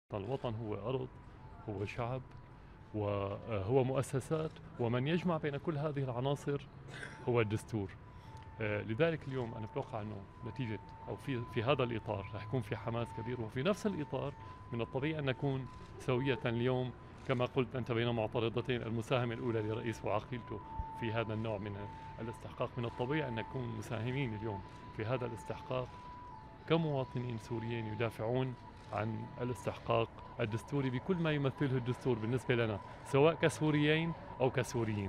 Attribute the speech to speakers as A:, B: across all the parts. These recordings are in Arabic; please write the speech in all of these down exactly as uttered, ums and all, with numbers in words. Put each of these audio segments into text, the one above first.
A: الوطن هو أرض، هو شعب، وهو مؤسسات، ومن يجمع بين كل هذه العناصر هو الدستور. لذلك اليوم أنا بتوقع أنه نتيجة أو في في هذا الإطار رح يكون في حماس كبير، وفي نفس الإطار من الطبيعي أن نكون سوية اليوم كما قلت أنت بين معترضتين. المساهمة الأولى لرئيس وعقيلته في هذا النوع من الاستحقاق، من الطبيعي أن نكون مساهمين اليوم في هذا الاستحقاق كمواطنين سوريين يدافعون عن الاستحقاق الدستوري بكل ما يمثله الدستور بالنسبة لنا، سواء كسوريين أو كسوريين.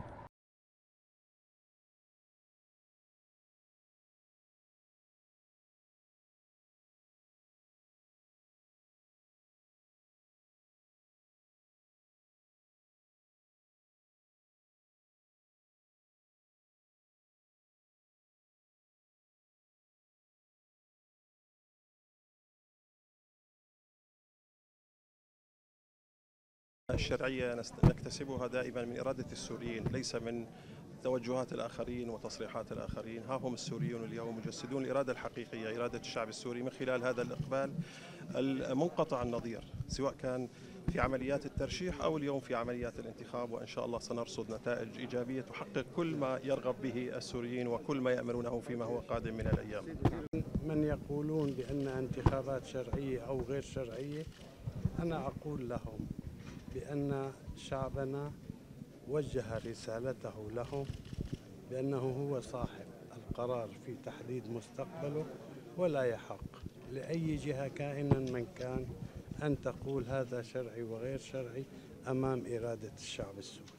B: الشرعية نكتسبها دائما من إرادة السوريين، ليس من توجهات الآخرين وتصريحات الآخرين. ها هم السوريون اليوم يجسدون الإرادة الحقيقية، إرادة الشعب السوري، من خلال هذا الإقبال المنقطع النظير، سواء كان في عمليات الترشيح أو اليوم في عمليات الانتخاب. وإن شاء الله سنرصد نتائج إيجابية تحقق كل ما يرغب به السوريين وكل ما يأملونه فيما هو قادم من الأيام.
C: من يقولون بأن انتخابات شرعية أو غير شرعية، أنا أقول لهم بأن شعبنا وجه رسالته لهم بأنه هو صاحب القرار في تحديد مستقبله، ولا يحق لأي جهة كائنا من كان أن تقول هذا شرعي وغير شرعي أمام إرادة الشعب السوري.